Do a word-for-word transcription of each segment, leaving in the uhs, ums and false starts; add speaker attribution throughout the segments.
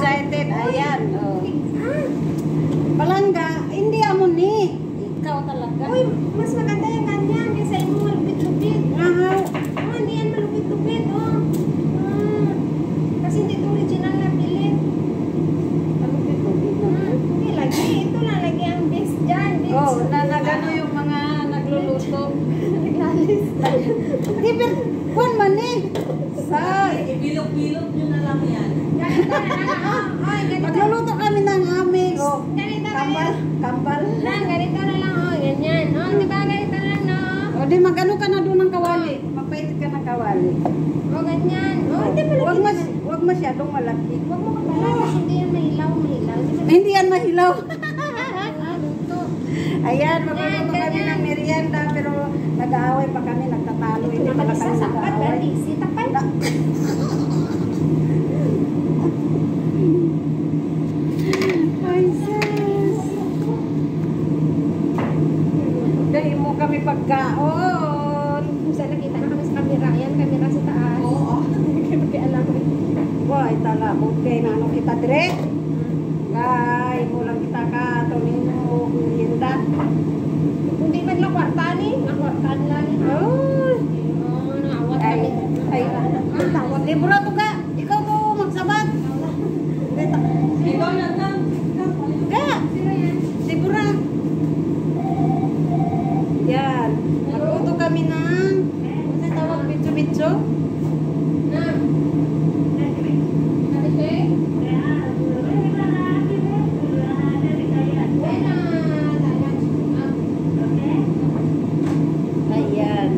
Speaker 1: excited. Ayan. Oh. Palangga, hindi amo ni. Ikaw talaga.
Speaker 2: Uy, mas maganda yung ganyan. Yung sa inyo malupit-lupit.
Speaker 1: Aha.
Speaker 2: Oh, hindi yan malupit-lupit. Oh. Ah. Kasi hindi ito original na pilit.
Speaker 1: Malupit-lupit na.
Speaker 2: Ah, hindi lagi. Ito lang lagi ang best dyan. Best.
Speaker 1: Oh, na nagano yung mga nagluluto.
Speaker 2: Naglalis.
Speaker 1: Di ba, kuwan man eh. Sa,
Speaker 3: Ibilog-bilog nyo na lang yan.
Speaker 2: Ganito na lang. Oh, oh, ganito.
Speaker 1: magluluto kami ng aming. Oh,
Speaker 2: Ganito
Speaker 1: kambal,
Speaker 2: ganyan.
Speaker 1: kambal.
Speaker 2: Lang, ganito na lang. Oh, ganyan. Oh, di ba ganito na lang, no?
Speaker 1: O di magano ka na doon ng kawali. Magpaitit ka ng kawali.
Speaker 2: Oh, ganyan. Oh, hindi malupit.
Speaker 1: Huwag mas, huwag masyadong malaki.
Speaker 2: Huwag mo kapala kasi hindi yan mahilaw, mahilaw. Di ba?
Speaker 1: Hindi yan mahilaw.
Speaker 2: Ah, luto.
Speaker 1: Ayan, magluluto kami ng merienda pero nag-aaway pa kami, nagtatalo. Hindi pala kami
Speaker 2: Sasapat,
Speaker 1: nag-aaway.
Speaker 2: dali. Sitapan.
Speaker 1: Ay, sis. Dahil mo kami pagkaon.
Speaker 2: Kung saan nakita na kami sa camera, yan, camera sa taas.
Speaker 3: Oo.
Speaker 2: Kaya magkaalam ko.
Speaker 1: Wah, tala, okay na ano kita direct. Kay, mulang kita ka, tunin mo, merienda.
Speaker 2: Hindi man lang kwartan eh. Nakwartan lang eh.
Speaker 1: Oh,
Speaker 2: Oh, nakawat
Speaker 1: ay,
Speaker 2: kami.
Speaker 1: ay, ang tawag. Libro to ka. Ikaw to magsabat.
Speaker 3: Ikaw na lang.
Speaker 1: Ka,
Speaker 2: Sino yan?
Speaker 1: libro. Yan. Magluto kami ng, ano tawag, bitso-bitso?
Speaker 2: Na. Nari siya eh? Ay, na.
Speaker 1: Ayan.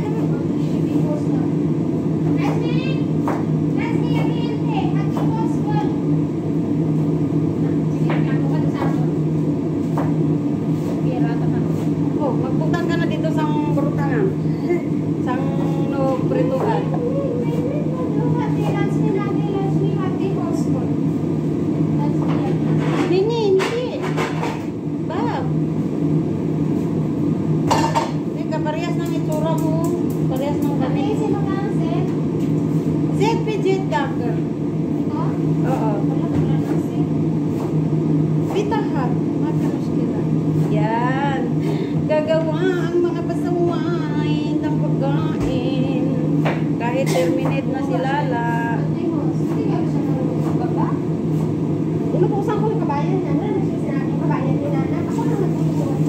Speaker 1: Oh, magpunta ka na dito sa brutangan. Sang no prituhan. Nini, hindi. Bab. Hindi ka parehas ng itsura mo. Parehas ng gamit. Z P Z Dagger. Oo. Pitahat. Matanos kita. Yan. Gagawa ang mga pasaway ng pagkain. Kahit terminate na si Lala.
Speaker 2: Inutusan ko yung kabayan niya. Ano siya sinabi yung kabayan ni Nana? Ako na nagtutuwa.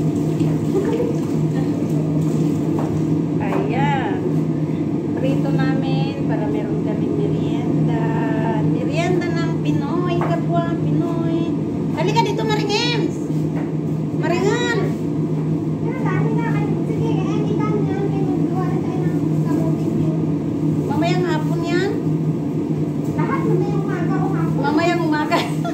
Speaker 1: Ayan. Prito namin para meron kaming merienda. Merienda ng Pinoy. Kapwa Pinoy. Halika dito, Maring Ems. Maringan.
Speaker 2: Pero dami na kayo. Sige, kaya hindi ka niyan. Kaya magluwa na tayo ng kamuting yun.
Speaker 1: Mamayang hapon yan.
Speaker 2: Lahat mo na yung umaga o hapon.
Speaker 1: Mamayang umaga.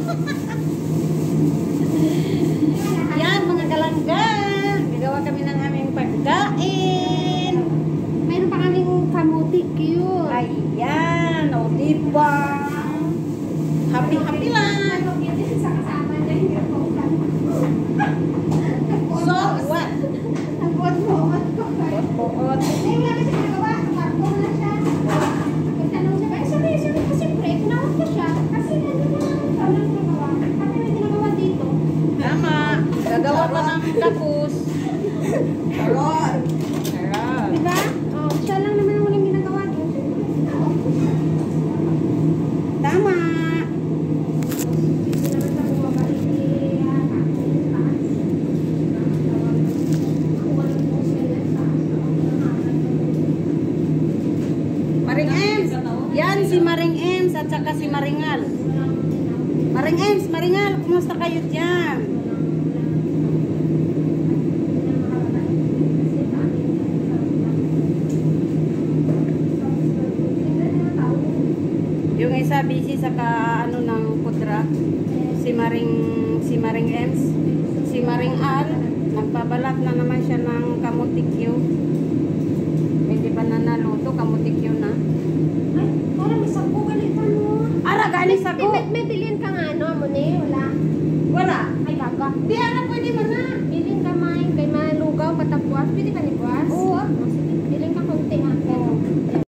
Speaker 1: Yan, mga galangga. Gagawa kami ng aming pagkain.
Speaker 2: Mayroon pa kaming kamuti cute.
Speaker 1: Ayan. O, diba? Happy-happy lang.
Speaker 2: Sa kasama niya yung kamutan.
Speaker 1: So, what?
Speaker 2: Nagbuot-buot ko.
Speaker 1: Buot.
Speaker 2: Eh, wala kasi nagawa. Karton na siya. Pagtanong niya, eh, sorry, sorry. Kasi pre, tinawag ko siya. Kasi ano na, ano na nagawa. Kami may ginagawa dito.
Speaker 1: Tama. Gagawa pa ng kapus.
Speaker 3: Charot.
Speaker 1: Sarap.
Speaker 2: Diba? Oh, siya lang naman ang walang ginagawa doon.
Speaker 1: Tama.
Speaker 2: Hindi naman siya bumabalik ni ah, taas. Ako walang post nila sa
Speaker 1: Maring Ems. Yan si Maring Ems at saka si Maringal. Maring Ems, Maringal, kumusta kayo dyan? Yung isa busy sa ka ano ng pudra. Si Maring si Maring Ems, si Maring Al, nagbabalat na naman siya ng kamutikyo. Hindi pa na naluto, kamutikyo na.
Speaker 2: Ay, parang may sapo ganito mo.
Speaker 1: Ara, galis ako.
Speaker 2: May, may bilin ka nga, ano, mo ni? Wala.
Speaker 1: Wala.
Speaker 2: Ay, gaga.
Speaker 1: Di, ara, pwede mo na.
Speaker 2: Bilin ka, may, kay malugaw, patapwas. Pwede ka ni Buwas?
Speaker 1: Oo,